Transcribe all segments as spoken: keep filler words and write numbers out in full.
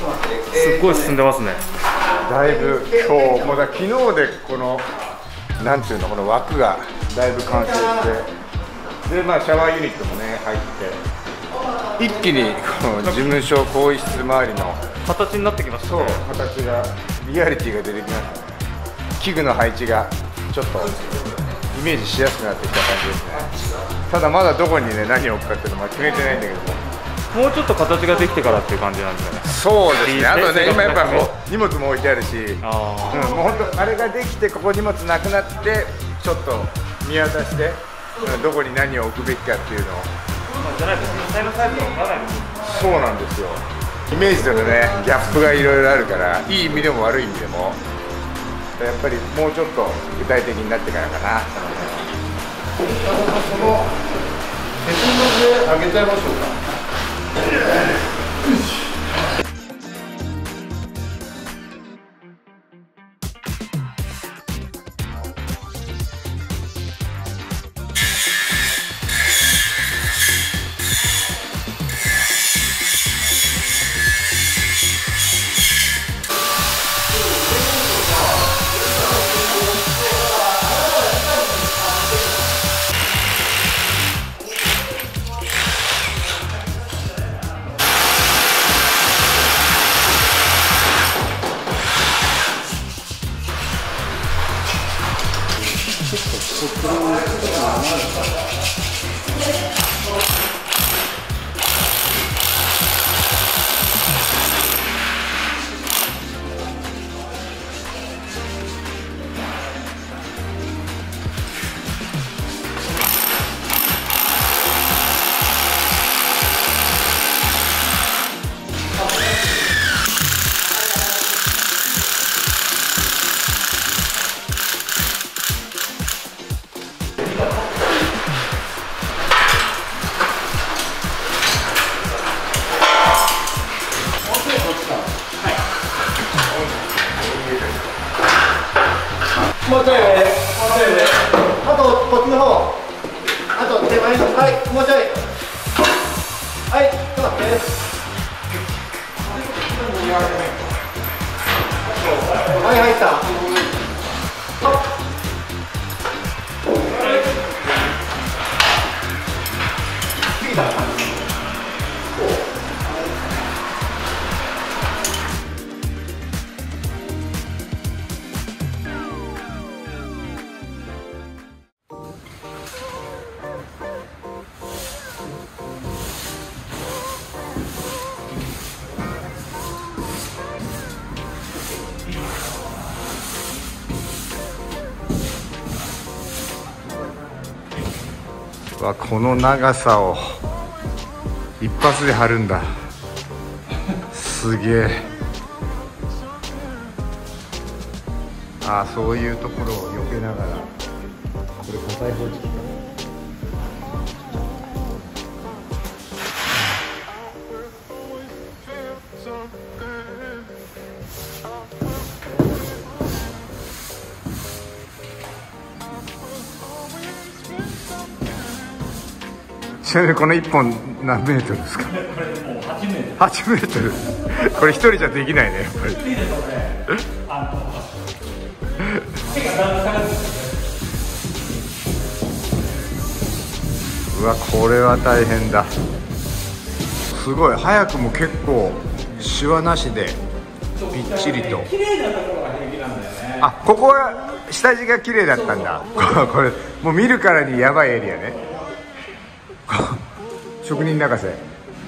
すっごい進んでますね。 だいぶ今日もうだ昨日でこのなんていうのこの枠がだいぶ完成してでまあシャワーユニットもね入って一気にこの事務所更衣室周りの形になってきましたそうね。 形がリアリティが出てきましたね。器具の配置がちょっとイメージしやすくなってきた感じですね。ただまだどこにね何を置くかっていうのは決めてないんだけども、 もうちょっと形ができてからっていう感じなんですよね。 そうですね。あとね今やっぱこうう荷物も置いてあるし、 あ、 うん、もう本当あれができてここ荷物なくなってちょっと見渡して、うん、どこに何を置くべきかっていうのを、 まあ、じゃないと実際のサイズがわからないです。 そうなんですよ。イメージとのねギャップがいろいろあるからいい意味でも悪い意味でもやっぱりもうちょっと具体的になってからかな。 その鉄の上上げちゃいましょうか。もうちょい上、もうちょい上。あとこっちの方。あと手前の、はい、もうちょい。はい、ちょっと待って。はい、入った。 わこの長さを一発で貼るんだ。すげえ。ああそういうところを避けながらこれ火災報知器か。ちなみにこのいっぽん何メートルですか？これもうはちメートル。はちメートル。これ一人じゃできないねやっぱり。うわこれは大変だ。すごい早くも結構シワなしでびっちりと。綺麗なところが平気なんだよね。あここは下地が綺麗だったんだ。これもう見るからにやばいエリアね。職人泣かせ。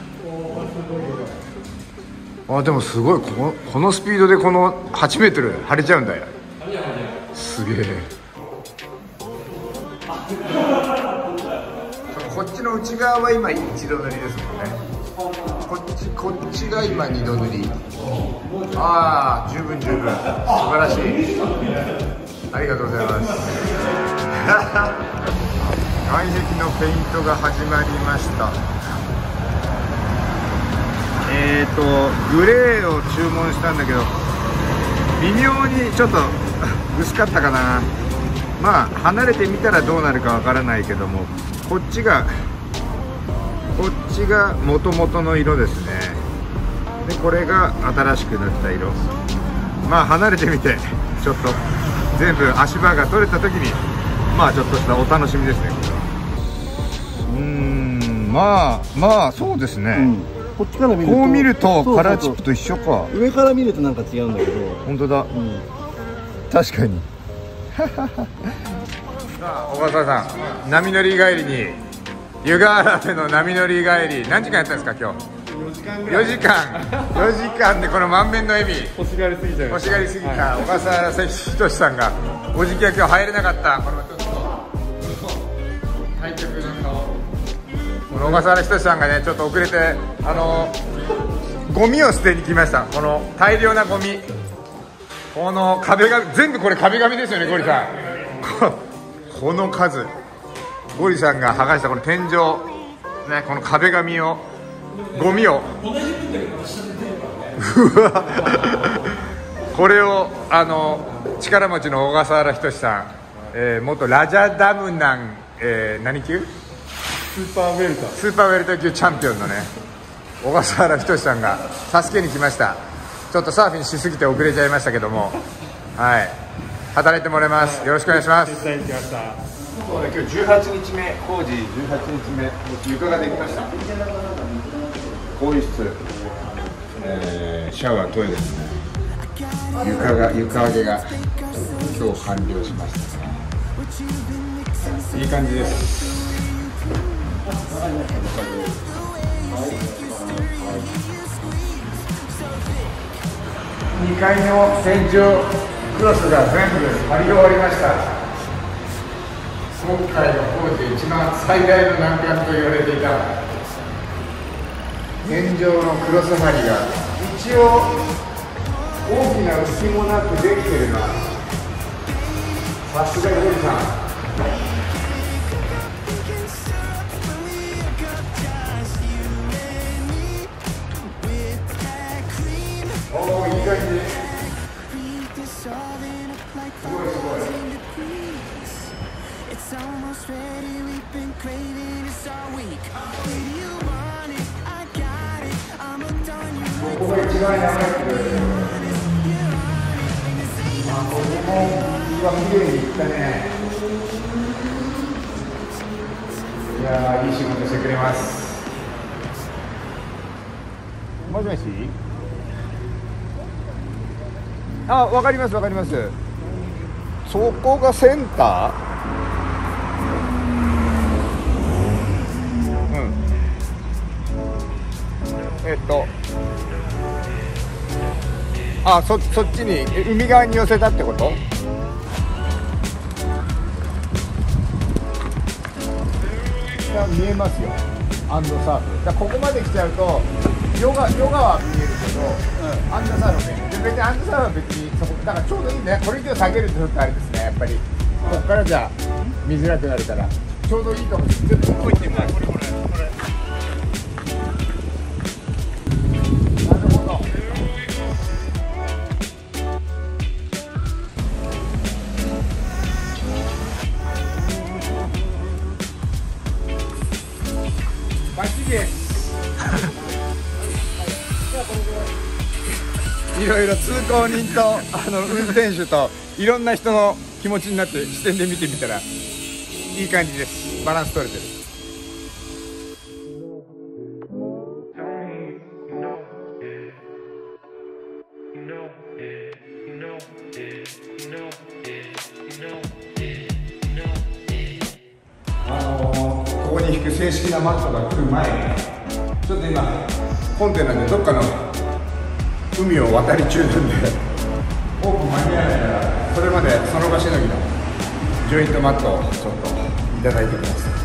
あでもすごいこの、このスピードでこのはちメートル張れちゃうんだよ。すげえ。こっちの内側は今一度塗りですもんね。こっちこっちが今二度塗り。ああ十分十分素晴らしい。ありがとうございます。外壁のペイントが始まりました。えーとグレーを注文したんだけど微妙にちょっと薄かったかな。まあ離れてみたらどうなるかわからないけどもこっちがこっちが元々の色ですね。 でこれが新しく塗った色。まあ離れてみてちょっと全部足場が取れた時にまあちょっとしたお楽しみですね。これはうーん、まあまあそうですね、うん、 こっちから見るとこう見るとカラーチップと一緒か。 上から見るとなんか違うんだけど、 本当だ、うん、確かにさあ小笠さん、波乗り帰りに湯河原での波乗り帰り何時間やったんですか今日？よじかんぐらい。よじかんよじかんでこの満面の笑み、 欲しがりすぎちゃいました。 欲しがりすぎた小笠原仁さんがおじきは今日入れなかった。このちょっと対局の顔、この小笠原仁さんがねちょっと遅れてあのゴミを捨てに来ました。この大量なゴミ、この壁紙、全部これ壁紙ですよねゴリさん。この数、ゴリさんが剥がしたこの天井ね、この壁紙をゴミをこれをあの力持ちの小笠原仁さん、えー、元ラジャダムナン、えー、何級？ スーパーウェルタースーパーウェルター級チャンピオンのね小笠原仁さんが助けに来ました。ちょっとサーフィンしすぎて遅れちゃいましたけども、はい、働いてもらいます。よろしくお願いします。 手伝いに来ました。 そうね、今日じゅうはちにちめ、工事じゅうはちにちめ、床ができました。更衣室、えー、シャワー、トイレですね。床が、床上げが今日完了しましたね。いい感じです。にかいの天井クロスが全部張り終わりました。今回の工事一番最大の難関と言われていた天井のクロス張りが一応大きな隙もなくできてるな。さすがゴリさん。おお、いい感じ。すごいすごい。ここが一番やばいけど、まあ、ここも一番綺麗にいったね。いやー、いい仕事してくれます。もしもし。あ、わかりますわかります。そこがセンター。えっと、あ、そ、そっちに海側に寄せたってこと？いや、見えますよ。アンドサーフ。だここまで来ちゃうとヨガ、ヨガは見えるけど、うん、アンドサーフ見える。で別にアンドサーフは別にそこだからちょうどいいね。これ以上下げるとちょっとあれですね。やっぱりここからじゃ見づらくなるからちょうどいいと思う。ちょっとここ行ってみます。これこれこれ。いろいろ通行人とあの運転手といろんな人の気持ちになって視点で見てみたらいい感じです。バランス取れてる。あのー、ここに引く正式なマットが来る前にちょっと今コンテナでどっかの海を渡り中なんでオープン間に合わないからそれまでその場しのぎのジョイントマットをちょっといただいてきます。